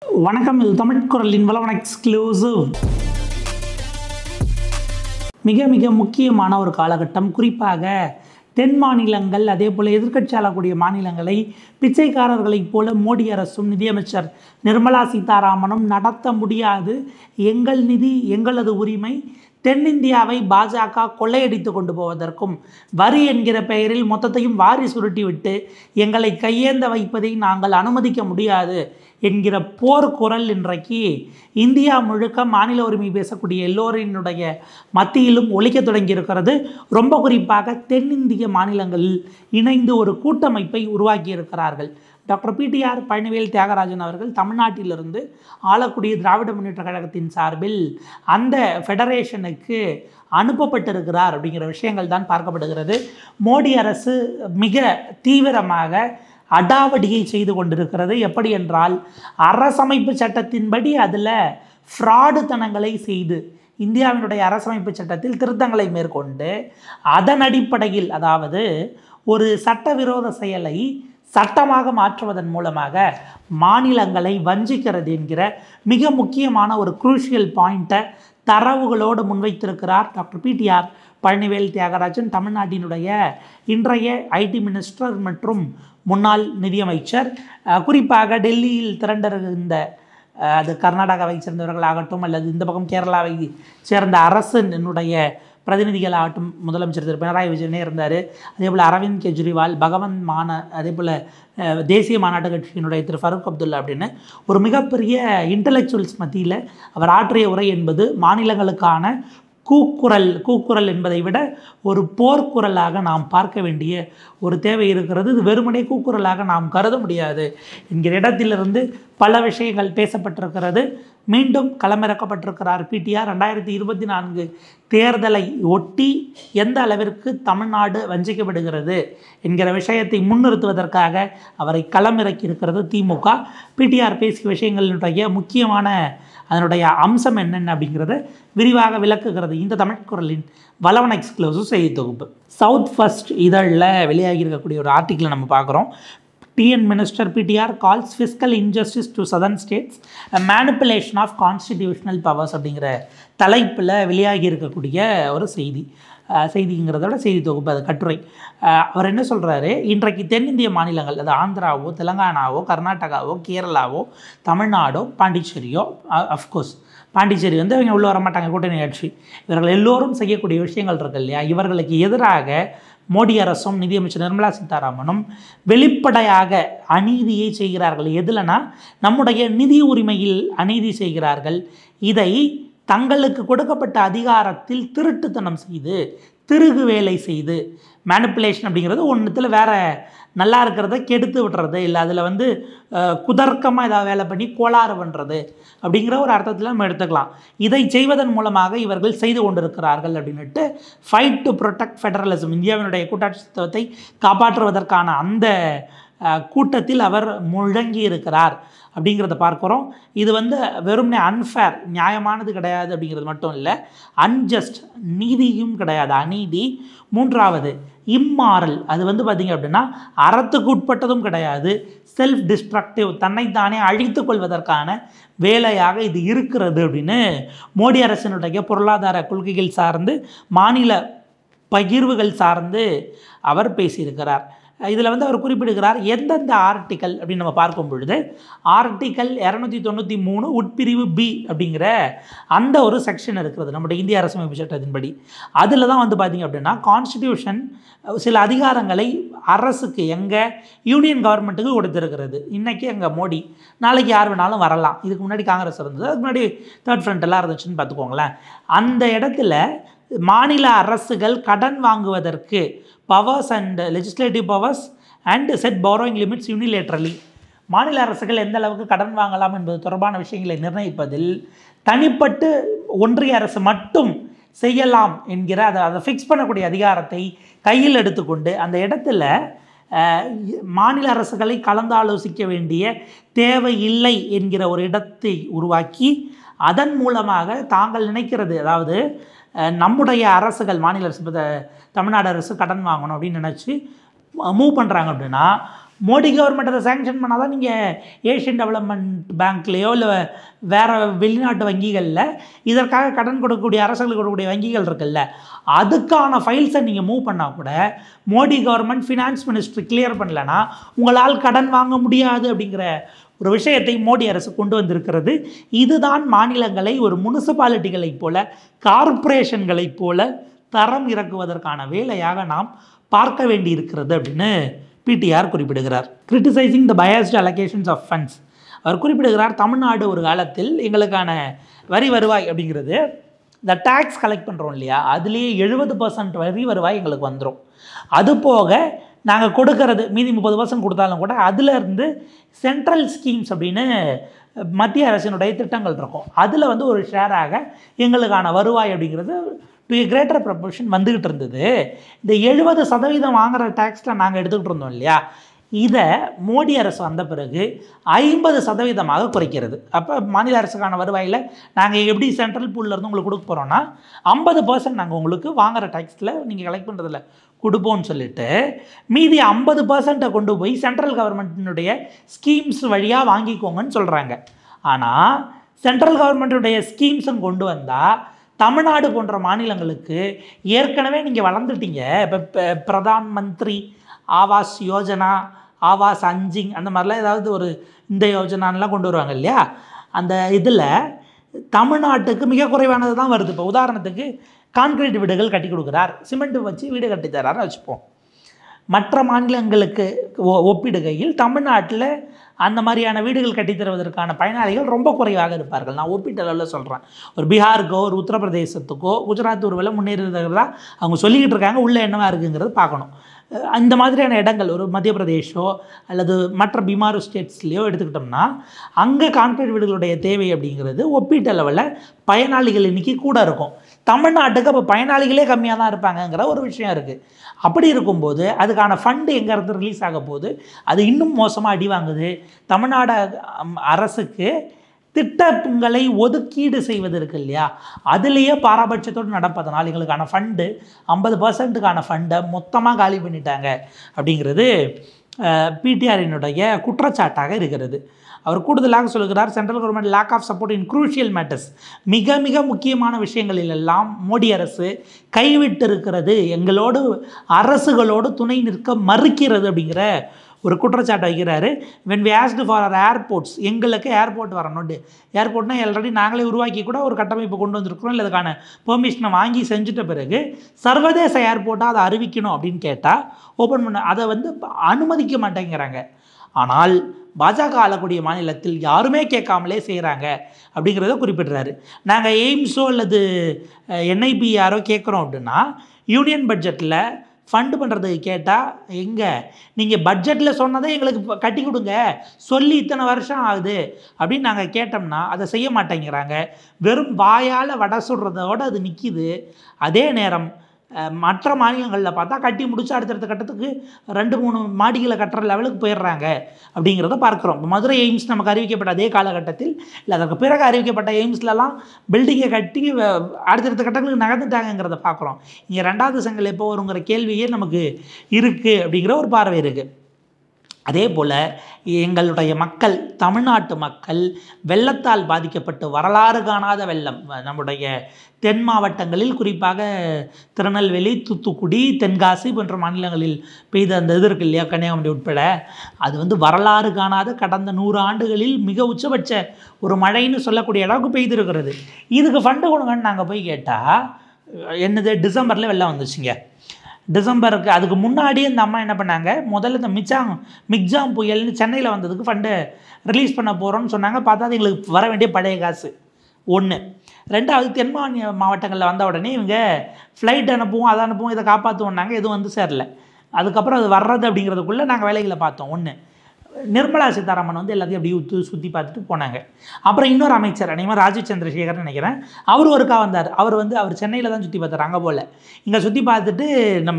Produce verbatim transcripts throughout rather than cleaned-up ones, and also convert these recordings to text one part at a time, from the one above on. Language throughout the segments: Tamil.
வணக்கம். இது தமிழ் குரலின் வளவன் எக்ஸ்க்ளூசிவ். மிக மிக முக்கியமான ஒரு காலகட்டம். குறிப்பாக தென் மாநிலங்கள் அதே போல் எதிர்க்கட்சி ஆளக்கூடிய மாநிலங்களை பிச்சைக்காரர்களைப் போல மோடி அரசும் நிதியமைச்சர் நிர்மலா சீதாராமனும் நடத்த முடியாது. எங்கள் நிதி எங்களது உரிமை. தென்னிந்தியாவை பாஜக கொள்ளையடித்து கொண்டு போவதற்கும் வரி என்கிற பெயரில் மொத்தத்தையும் வாரி சுருட்டிவிட்டு எங்களை கையேந்த வைப்பதை நாங்கள் அனுமதிக்க முடியாது என்கிற போர் குரல் இன்றைக்கு இந்தியா முழுக்க மாநில உரிமை பேசக்கூடிய எல்லோரினுடைய மத்தியிலும் ஒலிக்க தொடங்கியிருக்கிறது. ரொம்ப குறிப்பாக தென்னிந்திய மாநிலங்களில் இணைந்து ஒரு கூட்டமைப்பை உருவாக்கி இருக்கிறார்கள். டாக்டர் பிடிஆர் பழனிவேல் தியாகராஜன் அவர்கள் தமிழ்நாட்டிலிருந்து ஆளக்கூடிய திராவிட முன்னேற்ற கழகத்தின் சார்பில் அந்த ஃபெடரேஷனுக்கு அனுப்பப்பட்டிருக்கிறார் அப்படிங்கிற விஷயங்கள் தான் பார்க்கப்படுகிறது. மோடி அரசு மிக தீவிரமாக அடாவடியை செய்து கொண்டிருக்கிறது. எப்படி என்றால், அரசமைப்பு சட்டத்தின்படி அதில் ஃப்ராடுத்தனங்களை செய்து இந்தியாவினுடைய அரசமைப்பு சட்டத்தில் திருத்தங்களை மேற்கொண்டு அதன் அடிப்படையில், அதாவது ஒரு சட்டவிரோத செயலை சட்டமாக மாற்றுவதன் மூலமாக மாநிலங்களை வஞ்சிக்கிறது என்கிற மிக முக்கியமான ஒரு குரூஷியல் பாயிண்ட்டை தரவுகளோடு முன்வைத்திருக்கிறார் டாக்டர் பிடிஆர் பழனிவேல் தியாகராஜன், தமிழ்நாட்டினுடைய இன்றைய ஐடி மினிஸ்டர் மற்றும் முன்னாள் நிதியமைச்சர். குறிப்பாக டெல்லியில் திரண்டிருந்த அது கர்நாடகாவை சேர்ந்தவர்களாகட்டும் அல்லது இந்த பக்கம் கேரளாவை சேர்ந்த அரசினுடைய பிரதிநிதிகளாகட்டும், முதலமைச்சர் திரு பினராயி விஜயனே இருந்தார். அதே போல் அரவிந்த் கெஜ்ரிவால், பகவந்த் மான், அதே போல் தேசிய மாநாட்டு கட்சியினுடைய திரு ஃபரூக் அப்துல்லா அப்படின்னு ஒரு மிகப்பெரிய இன்டலெக்சுவல்ஸ் மத்தியில் அவர் ஆற்றிய உரை என்பது மாநிலங்களுக்கான கூக்குரல் கூக்குரல் என்பதை விட ஒரு போர்க்குரலாக நாம் பார்க்க வேண்டிய ஒரு தேவை இருக்கிறது. இது வெறுமனே கூக்குரலாக நாம் கருத முடியாது என்கிற இடத்திலிருந்து பல விஷயங்கள் பேசப்பட்டிருக்கிறது. மீண்டும் களமிறக்கப்பட்டிருக்கிறார் பிடிஆர். ரெண்டாயிரத்தி இருபத்தி நான்கு தேர்தலை ஒட்டி எந்த அளவிற்கு தமிழ்நாடு வஞ்சிக்கப்படுகிறது என்கிற விஷயத்தை முன்னிறுத்துவதற்காக அவரை களமிறக்கி இருக்கிறது திமுக. பிடிஆர் பேசிய விஷயங்களினுடைய முக்கியமான அதனுடைய அம்சம் என்னென்ன அப்படிங்கிறத விரிவாக விளக்குகிறது இந்த தமிழ் குரலின் வளவன் எக்ஸ்க்ளூசிவ் செய்தி தொகுப்பு. சவுத் ஃபர்ஸ்ட் இதழில் வெளியாகி இருக்கக்கூடிய ஒரு ஆர்டிக்கிளை நம்ம பார்க்குறோம். TN minister PTR calls fiscal injustice to southern states a manipulation of constitutional powers அப்படிங்கிற தலைப்பில் வெளியாகி இருக்கக்கூடிய ஒரு செய்தி செய்திங்கிறதோட செய்தி தொகுப்பு, அது கட்டுரை. அவர் என்ன சொல்கிறாரு, இன்றைக்கு தென்னிந்திய மாநிலங்கள், அது ஆந்திராவோ தெலுங்கானாவோ கர்நாடகாவோ கேரளாவோ தமிழ்நாடோ பாண்டிச்சேரியோ, அஃப்கோர்ஸ் பாண்டிச்சேரி வந்து அவங்க உள்ளே வரமாட்டாங்க, கூட்டணி ஆட்சி, இவர்கள் எல்லோரும் செய்யக்கூடிய விஷயங்கள் இருக்கு இல்லையா, இவர்களுக்கு எதிராக மோடி அரசும் நிதியமைச்சர் நிர்மலா சீதாராமனும் வெளிப்படையாக அநீதியை செய்கிறார்கள். எதுலனா நம்முடைய நிதி உரிமையில் அநீதி செய்கிறார்கள். இதை தங்களுக்கு கொடுக்கப்பட்ட அதிகாரத்தில் திருட்டுத்தனம் செய்து திருகு வேலை செய்து, மேனிப்புலேஷன் அப்படிங்கிறது ஒன்றுத்தில் வேற நல்லா இருக்கிறத கெடுத்து விட்டுறது, இல்லை அதில் வந்து குதர்க்கமாக ஏதாவது வேலை பண்ணி கோளாறு பண்ணுறது அப்படிங்கிற ஒரு அர்த்தத்தில் நம்ம எடுத்துக்கலாம். இதை செய்வதன் மூலமாக இவர்கள் செய்து கொண்டிருக்கிறார்கள் அப்படின்ட்டு ஃபைட் டு ப்ரொடெக்ட் ஃபெடரலிசம், இந்தியாவினுடைய கூட்டாட்சித்துவத்தை காப்பாற்றுவதற்கான அந்த கூட்டத்தில் அவர் முழங்கி இருக்கிறார் அப்படிங்கிறத பார்க்குறோம். இது வந்து வெறும்னே அன்ஃபேர், நியாயமானது கிடையாது அப்படிங்கிறது மட்டும் இல்லை, அன்ஜஸ்ட், நீதியும் கிடையாது, அநீதி. மூன்றாவது இம்மாரல், அது வந்து பார்த்திங்க அப்படின்னா அறத்துக்கு உட்பட்டதும் கிடையாது, செல்ஃப் டிஸ்ட்ரக்டிவ், தன்னைத்தானே அழித்து கொள்வதற்கான வேலையாக இது இருக்கிறது அப்படின்னு மோடி அரசினுடைய பொருளாதார கொள்கைகள் சார்ந்து மாநில பகிர்வுகள் சார்ந்து அவர் பேசியிருக்கிறார். இதில் வந்து அவர் குறிப்பிடுகிறார் எந்தெந்த ஆர்டிக்கல் அப்படின்னு நம்ம பார்க்கும் பொழுது, ஆர்டிக்கல் இரநூத்தி தொண்ணூற்றி மூணு உட்பிரிவு பி அப்படிங்கிற அந்த ஒரு செக்ஷன் இருக்கிறது நம்முடைய இந்திய அரசமைப்பு சட்டத்தின்படி. அதில் தான் வந்து பார்த்திங்க அப்படின்னா கான்ஸ்டிடியூஷன் சில அதிகாரங்களை அரசுக்கு, எங்கள் யூனியன் கவர்மெண்ட்டுக்கு கொடுத்துருக்கிறது. இன்றைக்கி எங்கள் மோடி, நாளைக்கு யார் வேணாலும் வரலாம். இதுக்கு முன்னாடி காங்கிரஸ் இருந்தது, அதுக்கு முன்னாடி தேர்ட் ஃப்ரண்ட் எல்லாம் இருந்துச்சுன்னு பார்த்துக்கோங்களேன். அந்த இடத்துல மாநில அரசுகள் கடன் வாங்குவதற்கு powers and legislative powers and set borrowing limits unilaterally, மாநில அரசுகள் எந்த அளவுக்கு கடன் வாங்கலாம் என்பது தொடர்பான விஷயங்களை நிர்ணயிப்பதில் தனிப்பட்டு ஒன்றிய அரசு மட்டும் செய்யலாம் என்கிற அதை அதை ஃபிக்ஸ் பண்ணக்கூடிய அதிகாரத்தை கையில் எடுத்துக்கொண்டு அந்த இடத்துல மாநில அரசுகளை கலந்தாலோசிக்க வேண்டிய தேவை இல்லை என்கிற ஒரு இடத்தை உருவாக்கி அதன் மூலமாக தாங்கள் நினைக்கிறது, அதாவது நம்முடைய அரசுகள், மாநில அரசு, தமிழ்நாடு அரசு கடன் வாங்கணும் அப்படின்னு நினச்சி மூவ் பண்ணுறாங்க அப்படின்னா மோடி கவர்மெண்ட் அதை சேங்ஷன் பண்ணால் தான் நீங்கள் ஏஷியன் டெவலப்மெண்ட் பேங்க்லேயோ இல்லை வேறு வெளிநாட்டு வங்கிகளில் இதற்காக கடன் கொடுக்கக்கூடிய அரசுகளுக்கு கொடுக்கக்கூடிய வங்கிகள் இருக்குல்ல, அதுக்கான ஃபைல்ஸை நீங்கள் மூவ் பண்ணால் கூட Modi government finance ministry clear பண்ணலன்னா உங்களால் கடன் வாங்க முடியாது அப்படிங்கிற ஒரு விஷயத்தை மோடி அரசு கொண்டு வந்திருக்கிறது. இதுதான் மாநிலங்களை ஒரு முனிசிபாலிட்டிகளைப் போல, கார்ப்பரேஷன்களைப் போல தரம் இறக்குவதற்கான வேலையாக நாம் பார்க்க வேண்டி இருக்கிறது அப்படின்னு பிடிஆர் குறிப்பிடுகிறார். Criticising the biased allocations of funds. அவர் குறிப்பிடுகிறார், தமிழ்நாடு ஒரு காலத்தில் எங்களுக்கான வரி வருவாய் அப்படிங்கிறது இந்த டேக்ஸ் கலெக்ட் பண்ணுறோம் இல்லையா, அதுலேயே எழுபது பர்சன்ட் வரி வருவாய் எங்களுக்கு வந்துடும். அது போக நாங்கள் கொடுக்கறது மீதி முப்பது பர்சன்ட் கொடுத்தாலும் கூட அதிலேருந்து சென்ட்ரல் ஸ்கீம்ஸ் அப்படின்னு மத்திய அரசினுடைய திட்டங்கள் இருக்கும், அதில் வந்து ஒரு ஷேராக எங்களுக்கான வருவாய் அப்படிங்கிறது டு எ கிரேட்டர் ப்ரப்போர்ஷன் வந்துக்கிட்டு இருந்தது. இந்த எழுபது சதவீதம் வாங்குகிற டேக்ஸில் நாங்கள் எடுத்துக்கிட்டு இருந்தோம் இல்லையா, இதை மோடி அரசு வந்த பிறகு ஐம்பது சதவீதமாக குறைக்கிறது. அப்போ மாநில அரசுக்கான வருவாயில் நாங்கள் எப்படி சென்ட்ரல் பூல்லேருந்து உங்களுக்கு கொடுக்க போகிறோன்னா ஐம்பது பர்சன்ட் நாங்கள் உங்களுக்கு வாங்குகிற டேக்ஸில் நீங்கள் கலெக்ட் பண்ணுறதில்ல கொடுப்போம்னு சொல்லிட்டு மீதி ஐம்பது பர்சன்ட்டை கொண்டு போய் சென்ட்ரல் கவர்மெண்ட்டினுடைய ஸ்கீம்ஸ் வழியாக வாங்கிக்கோங்கன்னு சொல்கிறாங்க. ஆனால் சென்ட்ரல் கவர்மெண்ட்டுடைய ஸ்கீம்ஸும் கொண்டு வந்தால் தமிழ்நாடு போன்ற மாநிலங்களுக்கு ஏற்கனவே நீங்கள் வளர்ந்துட்டீங்க. இப்போ பிரதான் மந்திரி ஆவாஸ் யோஜனா, ஆவாஸ் அஞ்சிங், அந்த மாதிரிலாம் ஏதாவது ஒரு இந்த யோஜனான்லாம் கொண்டு வருவாங்க இல்லையா, அந்த இதில் தமிழ்நாட்டுக்கு மிக குறைவானது தான் வருது. இப்போ உதாரணத்துக்கு கான்கிரீட் வீடுகள் கட்டி கொடுக்குறார், சிமெண்ட் வச்சு வீடு கட்டி தராருன்னு வச்சுப்போம். மற்ற மாநிலங்களுக்கு ஒப்பிடுகையில் தமிழ்நாட்டில் அந்த மாதிரியான வீடுகள் கட்டித்தருவதற்கான பயனாளிகள் ரொம்ப குறைவாக இருப்பார்கள். நான் ஒப்பீட்டளவில் சொல்கிறேன். ஒரு பீகாருக்கோ ஒரு உத்தரப்பிரதேசத்துக்கோ குஜராத் ஒரு வேலை முன்னேறுறதா அவங்க சொல்லிக்கிட்டு இருக்காங்க, உள்ளே என்னவா இருக்குங்கிறது பார்க்கணும். இந்த மாதிரியான இடங்கள் ஒரு மத்திய பிரதேஷோ அல்லது மற்ற பிமாரு ஸ்டேட்ஸ்லேயோ எடுத்துக்கிட்டோம்னா அங்கே கான்கிரீட் வீடுகளுடைய தேவை அப்படிங்கிறது ஒப்பீட்டளவில் பயனாளிகள் எண்ணிக்கை கூட இருக்கும். தமிழ்நாட்டுக்கு அப்போ பயனாளிகளே கம்மியாக தான் இருப்பாங்கங்கிற ஒரு விஷயம் இருக்குது. அப்படி இருக்கும்போது அதுக்கான ஃபண்டு எங்கேருந்து ரிலீஸ் ஆக போகுது, அது இன்னும் மோசமாக அடி வாங்குது. தமிழ்நாடு அரசுக்கு திட்டங்களை ஒதுக்கீடு செய்வது இருக்கு இல்லையா, அதுலேயே பாரபட்சத்தோடு நடப்பதனால் எங்களுக்கான ஃபண்டு ஐம்பது பர்சன்ட்டுக்கான ஃபண்டை மொத்தமாக காலி பண்ணிட்டாங்க அப்படிங்கிறது பிடிஆரினுடைய குற்றச்சாட்டாக இருக்கிறது. அவர் கூடுதலாக சொல்கிறார், central government lack of support in crucial matters. மிக மிக முக்கியமான விஷயங்களிலெல்லாம் மோடி அரசு கைவிட்டு இருக்கிறது, எங்களோடு அரசுகளோடு துணை நிற்க மறுக்கிறது அப்படிங்கிற ஒரு குற்றச்சாட்டை வைக்கிறாரு. When we asked for our airports, எங்களுக்கு ஏர்போர்ட் வரணும்னு, ஏர்போர்ட்னால் ஆல்ரெடி நாங்களே உருவாக்கி கூட ஒரு கட்டமைப்பு கொண்டு வந்திருக்கிறோம், இல்லை அதுக்கான பெர்மிஷனை வாங்கி செஞ்சுட்ட பிறகு சர்வதேச ஏர்போர்ட்டாக அதை அறிவிக்கணும் அப்படின்னு கேட்டால் ஓப்பன் பண்ண அதை வந்து அனுமதிக்க மாட்டேங்கிறாங்க. ஆனால் பாஜக ஆளக்கூடிய மாநிலத்தில் யாருமே கேட்காமலே செய்கிறாங்க அப்படிங்கிறத குறிப்பிடுறாரு. நாங்கள் எய்ம்ஸோ அல்லது என்ஐபிஆரோ கேட்குறோம் அப்படின்னா யூனியன் பட்ஜெட்டில் ஃபண்டு பண்ணுறதுக்கு கேட்டால் எங்கே நீங்கள் பட்ஜெட்டில் சொன்னதை எங்களுக்கு கட்டி கொடுங்க சொல்லி இத்தனை வருஷம் ஆகுது அப்படின்னு நாங்கள் கேட்டோம்னா அதை செய்ய மாட்டேங்கிறாங்க. வெறும் வாயால் வடை சுடுறதோடு அது நிற்கிது. அதே நேரம் மற்ற மாநிலங்களில் பார்த்தா கட்டி முடிச்சு அடுத்தடுத்த கட்டத்துக்கு ரெண்டு மூணு மாடிகளை கட்டுற லெவலுக்கு போயிடுறாங்க அப்படிங்கிறத பார்க்குறோம். மதுரை எய்ம்ஸ் நமக்கு அறிவிக்கப்பட்ட அதே காலகட்டத்தில் இல்லை அதற்கு பிறகு அறிவிக்கப்பட்ட எய்ம்ஸ்லலாம் பில்டிங்கை கட்டி அடுத்தடுத்த கட்டங்களுக்கு நகர்ந்துட்டாங்கிறத பார்க்குறோம். இங்கே ரெண்டாவது செங்கல் எப்போ வருங்கிற கேள்வியே நமக்கு இருக்குது அப்படிங்கிற ஒரு பார்வை இருக்குது. அதே போல் எங்களுடைய மக்கள், தமிழ்நாட்டு மக்கள் வெள்ளத்தால் பாதிக்கப்பட்டு வரலாறு காணாத வெள்ளம் நம்முடைய தென் மாவட்டங்களில் குறிப்பாக திருநெல்வேலி, தூத்துக்குடி, தென்காசி போன்ற மாநிலங்களில் பெய்த அந்த இது இருக்கு இல்லையா, கன்னியாகுமரி உட்பட, அது வந்து வரலாறு காணாத கடந்த நூறு ஆண்டுகளில் மிக உச்சபட்ச ஒரு மழைன்னு சொல்லக்கூடிய அளவுக்கு பெய்திருக்கிறது. இதுக்கு ஃபண்டு கொடுங்கன்னு நாங்கள் போய் கேட்டால் என்னது டிசம்பரில் வெள்ளம் வந்துச்சுங்க. டிசம்பருக்கு அதுக்கு முன்னாடியே இந்த அம்மா என்ன பண்ணாங்க, முதல்ல இந்த மிச்சாங் மிக்ஜாம் புயல்னு சென்னையில் வந்ததுக்கு ஃபண்டு ரிலீஸ் பண்ண போகிறோன்னு சொன்னாங்க. பார்த்தா அது எங்களுக்கு வர வேண்டிய பழைய காசு ஒன்று. ரெண்டாவது தென் மாநில மாவட்டங்களில் வந்த உடனே இவங்க ஃப்ளைட் அனுப்புவோம் அதை அனுப்புவோம் இதை காப்பாற்றுவோம்னாங்க, எதுவும் வந்து சேரல. அதுக்கப்புறம் அது வர்றது அப்படிங்கிறதுக்குள்ளே நாங்கள் வேலைகளை பார்த்தோம். ஒன்று, நிர்மலா சீதாராமன் வந்து எல்லாத்தையும் அப்படி ஊற்று சுற்றி பார்த்துட்டு போனாங்க. அப்புறம் இன்னொரு அமைச்சர் அனைவரும் ராஜீவ் சந்திரசேகர்னு நினைக்கிறேன், அவர் ஒருக்கா வந்தார். அவர் வந்து அவர் சென்னையில் தான் சுற்றி பார்த்தார், அங்கே போல் இங்கே சுற்றி பார்த்துட்டு நம்ம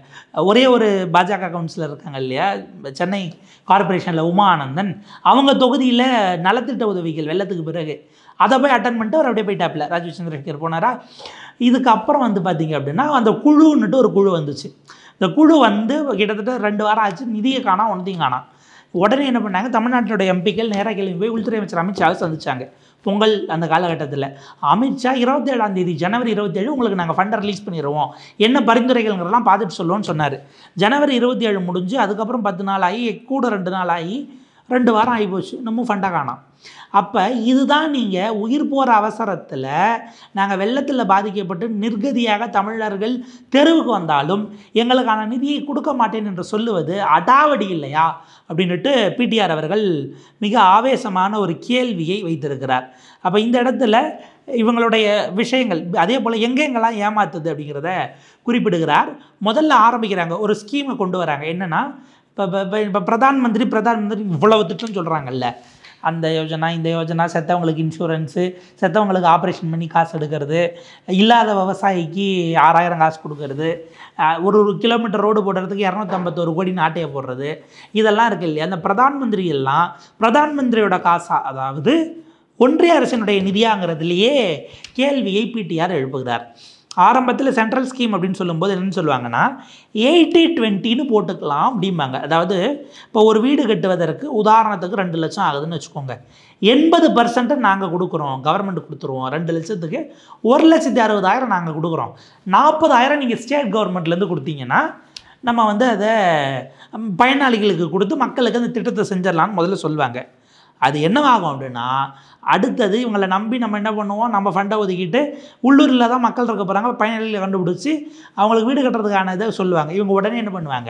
ஒரே ஒரு பாஜக கவுன்சிலர் இருக்காங்க இல்லையா சென்னை கார்பரேஷனில் உமா ஆனந்தன், அவங்க தொகுதியில் நலத்திட்ட உதவிகள் வெள்ளத்துக்கு பிறகு அதை போய் அட்டன் பண்ணிட்டு அவர் அப்படியே போயிட்டாப்பில் ராஜீவ் சந்திரசேகர் போனாரா. இதுக்கப்புறம் வந்து பார்த்திங்க அப்படின்னா அந்த குழுன்னுட்டு ஒரு குழு வந்துச்சு. இந்த குழு வந்து கிட்டத்தட்ட ரெண்டு வாரம் ஆச்சு, நிதியை காணா ஒன்றையும் காணா. உடனே என்ன பண்ணாங்க, தமிழ்நாட்டினுடைய எம்பிக்கள் நேராக கிளம்பி போய் உள்துறை அமைச்சர் அமித்ஷாவை சந்திச்சாங்க. பொங்கல் அந்த காலகட்டத்தில் அமித்ஷா இருபத்தேழாம் தேதி ஜனவரி இருபத்தேழு உங்களுக்கு நாங்கள் ஃபண்டை ரிலீஸ் பண்ணிடுவோம், என்ன பரிந்துரைகள்ங்கிறதெல்லாம் பார்த்துட்டு சொல்லுவோம்னு சொன்னார். ஜனவரி இருபத்தி ஏழு முடிஞ்சு அதுக்கப்புறம் பத்து நாள் ஆகி கூட ரெண்டு நாள் ஆகி ரெண்டு வாரம் ஆகி போச்சு, இன்னமும் ஃபண்டை காணோம். அப்போ இதுதான் நீங்கள் உயிர் போகிற அவசரத்தில் நாங்கள் வெள்ளத்தில் பாதிக்கப்பட்டு நிர்கதியாக தமிழர்கள் தெருவுக்கு வந்தாலும் எங்களுக்கான நிதியை கொடுக்க மாட்டேன் என்று சொல்லுவது அடாவடி இல்லையா அப்படின்ட்டு பிடிஆர் அவர்கள் மிக ஆவேசமான ஒரு கேள்வியை வைத்திருக்கிறார். அப்போ இந்த இடத்துல இவங்களுடைய விஷயங்கள் அதே போல் எங்கெங்கெல்லாம் ஏமாத்துது அப்படிங்கிறத குறிப்பிடுகிறார். முதல்ல ஆரம்பிக்கிறாங்க, ஒரு ஸ்கீமை கொண்டு வராங்க. என்னென்னா, இப்போ இப்போ இப்போ பிரதான் மந்திரி பிரதான் மந்திரி இவ்வளவு திட்டம்னு சொல்கிறாங்கல்ல, அந்த யோஜனா இந்த யோஜனா, செத்தவங்களுக்கு இன்சூரன்ஸு, செத்தவங்களுக்கு ஆப்ரேஷன் பண்ணி காசு எடுக்கிறது, இல்லாத விவசாயிக்கு ஆறாயிரம் காசு கொடுக்கறது, ஒரு ஒரு கிலோமீட்டர் ரோடு போடுறதுக்கு இரநூத்தம்பத்தோரு கோடி நாட்டையை போடுறது, இதெல்லாம் இருக்குது இல்லையா. அந்த பிரதான் மந்திரி எல்லாம் பிரதான் மந்திரியோட காசா, அதாவது ஒன்றிய அரசினுடைய நிதியாங்கிறதுலையே கேள்வியை பிடிஆர் எழுப்புகிறார். ஆரம்பத்தில் சென்ட்ரல் ஸ்கீம் அப்படின்னு சொல்லும்போது என்னென்னு சொல்லுவாங்கன்னா, எயிட்டி டுவெண்ட்டின்னு போட்டுக்கலாம் அப்படிம்பாங்க. அதாவது இப்போ ஒரு வீடு கட்டுவதற்கு உதாரணத்துக்கு ரெண்டு லட்சம் ஆகுதுன்னு வச்சுக்கோங்க, எண்பது பர்சன்ட்டு நாங்கள் கொடுக்குறோம், கவர்மெண்ட் கொடுத்துருவோம். ரெண்டு லட்சத்துக்கு ஒரு லட்சத்தி அறுபதாயிரம் நாங்கள் கொடுக்குறோம், நாற்பதாயிரம் நீங்கள் ஸ்டேட் கவர்மெண்ட்லேருந்து கொடுத்தீங்கன்னா நம்ம வந்து அதை பயனாளிகளுக்கு கொடுத்து மக்களுக்கு அந்த திட்டத்தை செஞ்சிடலான்னு முதல்ல சொல்லுவாங்க. அது என்னவாகும் அப்படின்னா, அடுத்தது இவங்களை நம்பி நம்ம என்ன பண்ணுவோம், நம்ம ஃபண்டை ஒதுக்கிட்டு உள்ளூரில் தான் மக்கள் இருக்க போகிறாங்க, பயனாளிகளை கண்டுபிடிச்சி அவங்களுக்கு வீடு கட்டுறதுக்கான இதை சொல்லுவாங்க. இவங்க உடனே என்ன பண்ணுவாங்க,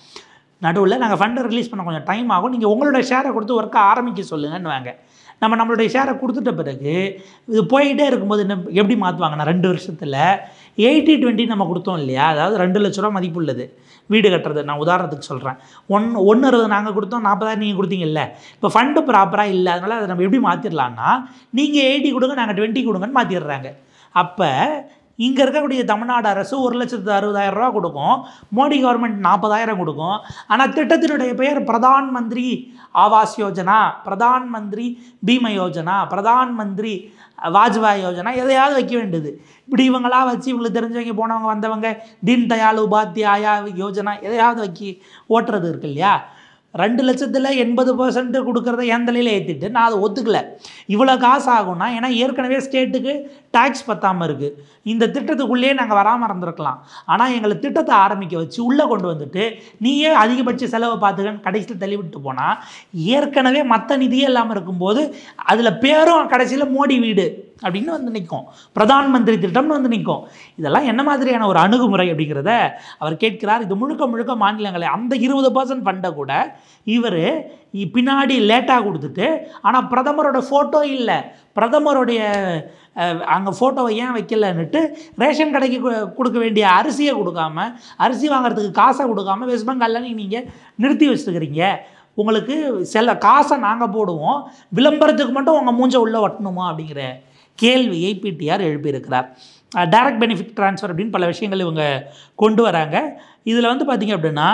நடுவில் நாங்கள் ஃபண்டை ரிலீஸ் பண்ண கொஞ்சம் டைம் ஆகும், நீங்கள் உங்களோட ஷேரை கொடுத்து ஒர்க்கை ஆரம்பிக்க சொல்லுங்கன்னுவாங்க. நம்ம நம்மளுடைய ஷேரை கொடுத்துட்ட பிறகு இது போயிட்டே இருக்கும்போது என்ன எப்படி மாற்றுவாங்கன்னா, ரெண்டு வருஷத்தில் எயிட்டி டுவெண்ட்டி நம்ம கொடுத்தோம் இல்லையா, அதாவது ரெண்டு லட்ச ரூபா மதிப்பு உள்ளது வீடு கட்டுறது. நான் உதாரணத்துக்கு சொல்கிறேன், ஒன் ஒன்று அறுபது நாங்கள் கொடுத்தோம், நாற்பதாயிரம் நீங்கள் கொடுத்தீங்கல்ல, இப்போ ஃபண்டு ப்ராப்பராக இல்லை, அதனால் அதை நம்ம எப்படி மாற்றிடலான்னா, நீங்கள் எயிட்டி கொடுங்க நாங்கள் டுவெண்ட்டி கொடுங்கன்னு மாற்றிடுறாங்க. அப்போ இங்கே இருக்கக்கூடிய தமிழ்நாடு அரசு ஒரு லட்சத்து அறுபதாயிரம் ரூபா கொடுக்கும், மோடி கவர்மெண்ட் நாற்பதாயிரம் கொடுக்கும். ஆனால் திட்டத்தினுடைய பெயர் பிரதான் மந்திரி ஆவாஸ் யோஜனா, பிரதான் மந்திரி பீம யோஜனா, பிரதான் மந்திரி வாஜ்பாய் யோஜனா, எதையாவது வைக்க வேண்டியது. இப்படி இவங்களாம் வச்சு இவங்களுக்கு தெரிஞ்சவங்க போனவங்க வந்தவங்க தீன் தயாள் உபாத்யாயா யோஜனா எதையாவது வைக்கி ஓட்டுறது இருக்கு இல்லையா. ரெண்டு லட்சத்தில் எண்பது பர்சன்ட் கொடுக்குறத என் தலையில் ஏற்றிட்டு நான் அதை ஒத்துக்கலை, இவ்வளோ காசு ஆகும்னா, ஏன்னா ஏற்கனவே ஸ்டேட்டுக்கு டேக்ஸ் பத்தாமல் இருக்குது, இந்த திட்டத்துக்குள்ளேயே நாங்கள் வராமல் இருந்திருக்கலாம். ஆனால் எங்களை திட்டத்தை ஆரம்பிக்க வச்சு உள்ளே கொண்டு வந்துட்டு நீயே அதிகபட்ச செலவை பார்த்துக்கன்னு கடைசியில் தள்ளிவிட்டு போனால், ஏற்கனவே மற்ற நிதியே இல்லாமல் இருக்கும்போது அதில் பேரும் கடைசியில் மோடி வீடு அப்படின்னு வந்து நிற்கும், பிரதான் மந்திரி திட்டம்னு வந்து நிற்கும். இதெல்லாம் என்ன மாதிரியான ஒரு அணுகுமுறை அப்படிங்கிறத அவர் கேட்கிறார். இது முழுக்க முழுக்க மாநிலங்களை அந்த இருபது பர்சன்ட் ஃபண்டை கூட இவர் பின்னாடி லேட்டாக கொடுத்துட்டு, ஆனால் பிரதமரோட ஃபோட்டோ இல்லை, பிரதமருடைய அங்கே ஃபோட்டோவை ஏன் வைக்கலன்னுட்டு ரேஷன் கடைக்கு கொடுக்க வேண்டிய அரிசியை கொடுக்காம, அரிசி வாங்குறதுக்கு காசை கொடுக்காம வெஸ்ட் பெங்காலில் நீங்கள் நிறுத்தி வச்சுருக்கிறீங்க. உங்களுக்கு சில காசை நாங்கள் போடுவோம், விளம்பரத்துக்கு மட்டும் உங்கள் மூஞ்சை உள்ளே ஒட்டணுமா அப்படிங்கிற கேள்வியை பிடிஆர் எழுப்பியிருக்கிறார். டைரக்ட் பெனிஃபிட் ட்ரான்ஸ்ஃபர் அப்படின்னு பல விஷயங்கள் இவங்க கொண்டு வராங்க. இதில் வந்து பார்த்திங்க அப்படின்னா,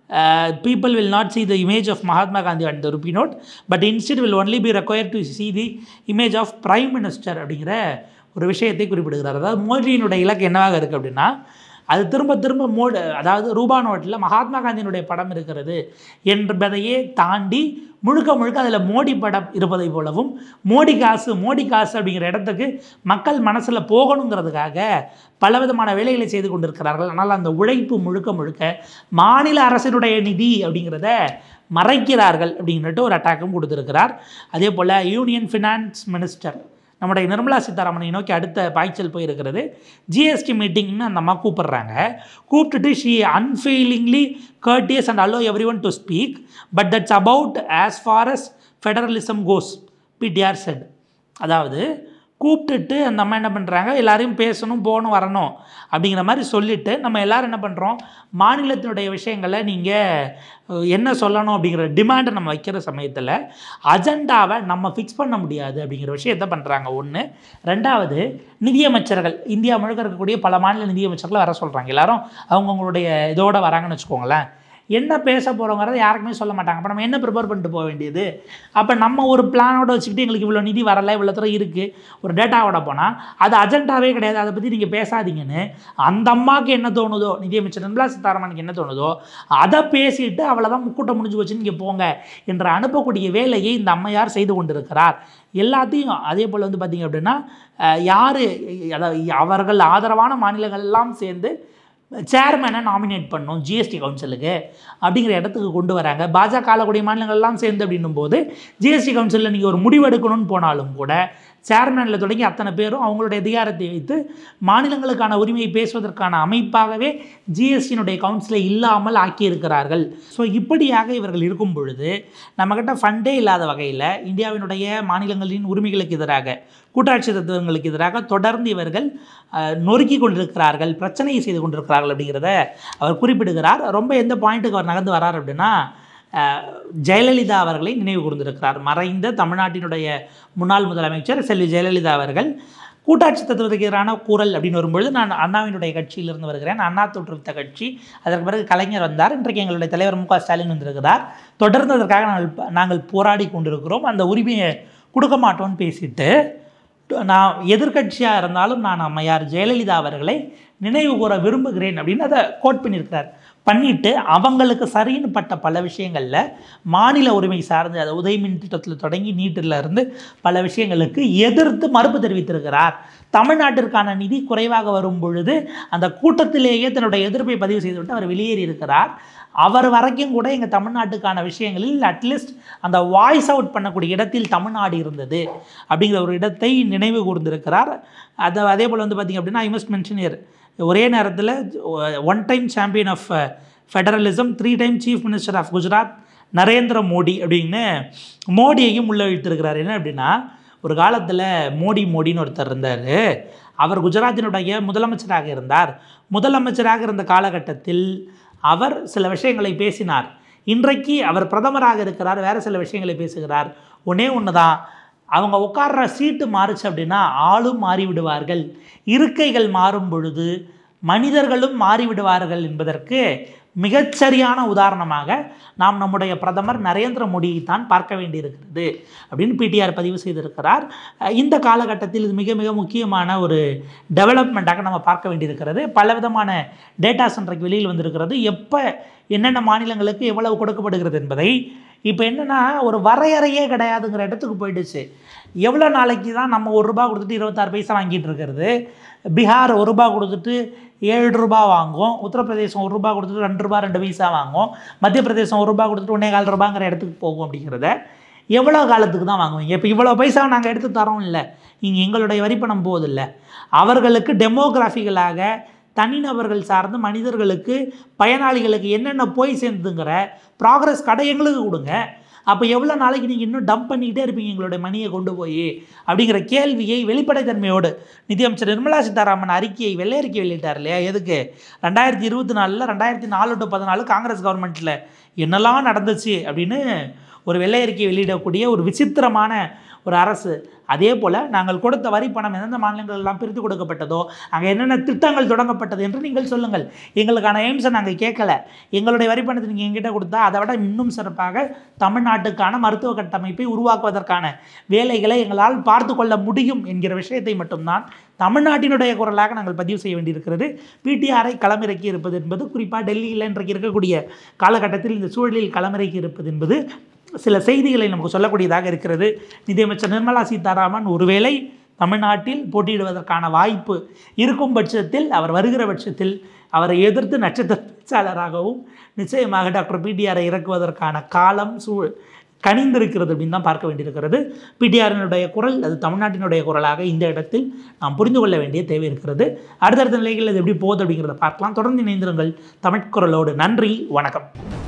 people will not see the image of Mahatma Gandhi on the rupee note, but instead will only be required to see the image of Prime Minister அப்படிங்கிற ஒரு விஷயத்தை குறிப்பிடுகிறார். அதாவது மோடியினுடைய இலக்கு என்னவாக இருக்குது அப்படின்னா, அது திரும்ப திரும்ப மோடி, அதாவது ரூபா நோட்டில் மகாத்மா காந்தியினுடைய படம் இருக்கிறது என்பதையே தாண்டி முழுக்க முழுக்க அதில் மோடி படம் இருப்பதை போலவும், மோடி காசு மோடி காசு அப்படிங்கிற இடத்துக்கு மக்கள் மனசில் போகணுங்கிறதுக்காக பலவிதமான வேலைகளை செய்து கொண்டிருக்கிறார்கள். ஆனால் அந்த உழைப்பு முழுக்க முழுக்க மாநில அரசினுடைய நிதி அப்படிங்கிறத மறைக்கிறார்கள் அப்படின்ட்டு ஒரு அட்டாக்கும் கொடுத்துருக்கிறார். அதே போல் யூனியன் ஃபினான்ஸ் மினிஸ்டர் நம்முடைய நிர்மலா சீதாராமனை நோக்கி அடுத்த பாய்ச்சல் போயிருக்கிறது. ஜிஎஸ்டி மீட்டிங்னு அந்த அம்மா கூப்பிட்றாங்க. கூப்பிட்டுட்டு she unfailingly courteous and allow everyone to speak, but that's about as far as federalism goes, PTR said. அதாவது கூப்பிட்டுட்டு அந்த அம்மா என்ன பண்ணுறாங்க, எல்லாரையும் பேசணும் போகணும் வரணும் அப்படிங்கிற மாதிரி சொல்லிவிட்டு, நம்ம எல்லோரும் என்ன பண்ணுறோம், மாநிலத்தினுடைய விஷயங்களை நீங்கள் என்ன சொல்லணும் அப்படிங்கிற டிமாண்டை நம்ம வைக்கிற சமயத்தில் அஜெண்டாவை நம்ம ஃபிக்ஸ் பண்ண முடியாது அப்படிங்கிற விஷயத்தை பண்ணுறாங்க. ஒன்று. ரெண்டாவது, நிதியமைச்சர்கள் இந்தியா முழுக்க இருக்கக்கூடிய பல மாநில நிதியமைச்சர்களை வர சொல்கிறாங்க. எல்லோரும் அவங்கவுங்களுடைய இதோடு வராங்கன்னு வச்சுக்கோங்களேன். என்ன பேச போகிறோங்கிறத யாருக்குமே சொல்ல மாட்டாங்க. அப்போ நம்ம என்ன ப்ரிப்பேர் பண்ணிட்டு போக வேண்டியது? அப்போ நம்ம ஒரு பிளானோட வச்சுக்கிட்டு எங்களுக்கு இவ்வளோ நிதி வரலை, இவ்வளோ தூரம் இருக்குது, ஒரு டேட்டாவோட போனால் அது அஜெண்டாவே கிடையாது, அதை பற்றி நீங்கள் பேசாதீங்கன்னு அந்த அம்மாவுக்கு என்ன தோணுதோ, நிதியமைச்சர் நிர்மலா சீதாராமனுக்கு என்ன தோணுதோ அதை பேசிட்டு அவ்வளோதான் முக்கூட்டம் முடிஞ்சு போச்சுன்னு நீங்கள் போங்க என்ற அனுப்பக்கூடிய வேலையை இந்த அம்மையார் செய்து கொண்டிருக்கிறார். எல்லாத்தையும் அதே போல் வந்து பார்த்திங்க அப்படின்னா யார், அதாவது அவர்கள் ஆதரவான மாநிலங்கள் எல்லாம் சேர்ந்து சேர்மனை நாமினேட் பண்ணணும் ஜிஎஸ்டி கவுன்சிலுக்கு அப்படிங்கிற இடத்துக்கு கொண்டு வராங்க. பாஜக ஆளக்கூடிய மாநிலங்கள்லாம் சேர்ந்து அப்படின்னும் போது ஜிஎஸ்டி கவுன்சிலில் நீங்கள் ஒரு முடிவு எடுக்கணும்னு போனாலும் கூட சேர்மனில் தொடங்கி அத்தனை பேரும் அவங்களுடைய அதிகாரத்தை வைத்து மாநிலங்களுக்கான உரிமையை பேசுவதற்கான அமைப்பாகவே ஜிஎஸ்டியினுடைய கவுன்சிலை இல்லாமல் ஆக்கியிருக்கிறார்கள். ஸோ இப்படியாக இவர்கள் இருக்கும் பொழுது நம்மக்கிட்ட ஃபண்டே இல்லாத வகையில் இந்தியாவினுடைய மாநிலங்களின் உரிமைகளுக்கு எதிராக, கூட்டாட்சி தத்துவங்களுக்கு எதிராக தொடர்ந்து இவர்கள் நொறுக்கி கொண்டிருக்கிறார்கள், பிரச்சனையை செய்து கொண்டிருக்கிறார்கள் அப்படிங்கிறத அவர் குறிப்பிடுகிறார். ரொம்ப எந்த பாயிண்ட்டுக்கு அவர் நகர்ந்து வரார் அப்படின்னா ஜெயலலிதா அவர்களை நினைவு கூர்ந்திருக்கிறார். மறைந்த தமிழ்நாட்டினுடைய முன்னாள் முதலமைச்சர் செல்வி ஜெயலலிதா அவர்கள் கூட்டாட்சி தத்துவத்துக்கு எதிரான கூறல் அப்படின்னு வரும்பொழுது நான் அண்ணாவினுடைய கட்சியிலிருந்து வருகிறேன், அண்ணா தோற்றுவித்த கட்சி, அதற்கு பிறகு கலைஞர் வந்தார், இன்றைக்கு எங்களுடைய தலைவர் மு க ஸ்டாலின் வந்திருக்கிறார், தொடர்ந்து அதற்காக நாங்கள் நாங்கள் போராடி கொண்டிருக்கிறோம், அந்த உரிமையை கொடுக்க மாட்டோம்னு பேசிட்டு நான் எதிர்கட்சியாக இருந்தாலும் நான் அம்மையார் ஜெயலலிதா அவர்களை நினைவு கூற விரும்புகிறேன் அப்படின்னு அதை கோட் பண்ணியிருக்கிறார். பண்ணிவிட்டு அவங்களுக்கு சரின்னு பட்ட பல விஷயங்களில் மாநில உரிமை சார்ந்து, அதை உதயமின் திட்டத்தில் தொடங்கி நீட்டில் இருந்து பல விஷயங்களுக்கு எதிர்த்து மறுப்பு தெரிவித்திருக்கிறார். தமிழ்நாட்டிற்கான நிதி குறைவாக வரும் பொழுது அந்த கூட்டத்திலேயே தன்னுடைய எதிர்ப்பை பதிவு செய்துவிட்டு அவர் வெளியேறி இருக்கிறார். அவர் வரைக்கும் கூட எங்கள் தமிழ்நாட்டுக்கான விஷயங்களில் அட்லீஸ்ட் அந்த வாய்ஸ் அவுட் பண்ணக்கூடிய இடத்தில் தமிழ்நாடு இருந்தது அப்படிங்கிற ஒரு இடத்தை நினைவு கூர்ந்திருக்கிறார். அதை அதே போல் வந்து பார்த்திங்க அப்படின்னா ஐ மஸ்ட் மென்ஷன் ஹியர், ஒரே நேரத்தில் one time champion of federalism, three time chief minister of Gujarat Narendra Modi அப்படின்னு மோடியையும் உள்ள இழுத்திருக்கிறார். என்ன அப்படின்னா, ஒரு காலத்தில் மோடி மோடின்னு ஒருத்தர் இருந்தார், அவர் குஜராத்தினுடைய முதலமைச்சராக இருந்தார். முதலமைச்சராக இருந்த காலகட்டத்தில் அவர் சில விஷயங்களை பேசினார். இன்றைக்கு அவர் பிரதமராக இருக்கிறார், வேறு சில விஷயங்களை பேசுகிறார். ஒன்றே ஒன்று தான், அவங்க உட்கார்ற சீட்டு மாறுச்சு அப்படின்னா ஆளும் மாறிவிடுவார்கள், இருக்கைகள் மாறும் பொழுது மனிதர்களும் மாறிவிடுவார்கள் என்பதற்கு மிகச்சரியான உதாரணமாக நாம் நம்முடைய பிரதமர் நரேந்திர மோடியை தான் பார்க்க வேண்டியிருக்கிறது அப்படின்னு பிடிஆர் பதிவு செய்திருக்கிறார். இந்த காலகட்டத்தில் இது மிக மிக முக்கியமான ஒரு டெவலப்மெண்ட்டாக நம்ம பார்க்க வேண்டியிருக்கிறது. பலவிதமான டேட்டாஸ் இன்றைக்கு வெளியில் வந்திருக்கிறது, எப்போ என்னென்ன மாநிலங்களுக்கு எவ்வளவு கொடுக்கப்படுகிறது என்பதை. இப்போ என்னென்னா, ஒரு வரையறையே கிடையாதுங்கிற இடத்துக்கு போயிடுச்சு. எவ்வளோ நாளைக்கு தான் நம்ம ஒரு ரூபா கொடுத்துட்டு இருபத்தாறு பைசா வாங்கிட்டு இருக்கிறது? பீகார் ஒரு ரூபா கொடுத்துட்டு ஏழு ரூபா வாங்கும், உத்தரப்பிரதேசம் ஒரு ரூபா கொடுத்துட்டு ரெண்டு ரூபா ரெண்டு பைசா வாங்கும், மத்திய பிரதேசம் ஒரு ரூபா கொடுத்துட்டு ஒன்றே கால் ரூபாங்கிற இடத்துக்கு போகும். அப்படிங்கிறத எவ்வளோ காலத்துக்கு தான் வாங்குவீங்க? இப்போ இவ்வளோ பைசாவை நாங்கள் எடுத்து தரோம் இல்லை, இங்கே எங்களுடைய வரிப்பணம் போதில்லை. அவர்களுக்கு டெமோகிராஃபிகளாக தனிநபர்கள் சார்ந்து மனிதர்களுக்கு பயனாளிகளுக்கு என்னென்ன போய் சேர்ந்துங்கிற ப்ராக்ரஸ் கடை எங்களுக்கு கொடுங்க. அப்போ எவ்வளோ நாளைக்கு நீங்கள் இன்னும் டம்ப் பண்ணிக்கிட்டே இருப்பீங்க எங்களுடைய மணியை கொண்டு போய் அப்படிங்கிற கேள்வியை வெளிப்படைத்தன்மையோடு நிதியமைச்சர் நிர்மலா சீதாராமன் அறிக்கையை வெள்ளை அறிக்கை வெளியிட்டார் இல்லையா? எதுக்கு? ரெண்டாயிரத்தி இருபத்தி நாலில் ரெண்டாயிரத்தி நாலு டு பதினாலு காங்கிரஸ் கவர்மெண்ட்டில் என்னெல்லாம் நடந்துச்சு அப்படின்னு ஒரு வெள்ளை அறிக்கை வெளியிடக்கூடிய ஒரு விசித்திரமான ஒரு அரசு. அதே போல் நாங்கள் கொடுத்த வரி பணம் எந்தெந்த மாநிலங்கள் எல்லாம் பிரித்து கொடுக்கப்பட்டதோ, அங்கே என்னென்ன திட்டங்கள் தொடங்கப்பட்டது என்று நீங்கள் சொல்லுங்கள். எங்களுக்கான எய்ம்ஸை நாங்கள் கேட்கலை, எங்களுடைய வரி பணத்தை நீங்கள் எங்கிட்ட கொடுத்தா அதை விட இன்னும் சிறப்பாக தமிழ்நாட்டுக்கான மருத்துவ கட்டமைப்பை உருவாக்குவதற்கான வேலைகளை எங்களால் பார்த்து கொள்ள முடியும் என்கிற விஷயத்தை மட்டும்தான் தமிழ்நாட்டினுடைய குரலாக நாங்கள் பதிவு செய்ய வேண்டியிருக்கிறது. பிடிஆரை களமிறக்கி இருப்பது என்பது, குறிப்பாக டெல்லியில் இன்றைக்கு இருக்கக்கூடிய காலகட்டத்தில் இந்த சூழலில் களமிறக்கி இருப்பது என்பது சில செய்திகளை நமக்கு சொல்லக்கூடியதாக இருக்கிறது. நிதியமைச்சர் நிர்மலா சீதாராமன் ஒருவேளை தமிழ்நாட்டில் போட்டியிடுவதற்கான வாய்ப்பு இருக்கும் பட்சத்தில், அவர் வருகிற பட்சத்தில் அவரை எதிர்த்து நட்சத்திர பேச்சாளராகவும் நிச்சயமாக டாக்டர் பிடிஆரை இறக்குவதற்கான காலம் சூ கனிந்திருக்கிறது அப்படின்னு தான் பார்க்க வேண்டியிருக்கிறது. பிடிஆரினுடைய குரல் அது தமிழ்நாட்டினுடைய குரலாக இந்த இடத்தில் நாம் புரிந்து கொள்ள வேண்டிய தேவை இருக்கிறது. அடுத்தடுத்த நிலைகளில் அது எப்படி போகுது அப்படிங்கிறத பார்க்கலாம். தொடர்ந்து இணைந்திருங்கள் தமிழ்குரலோடு. நன்றி, வணக்கம்.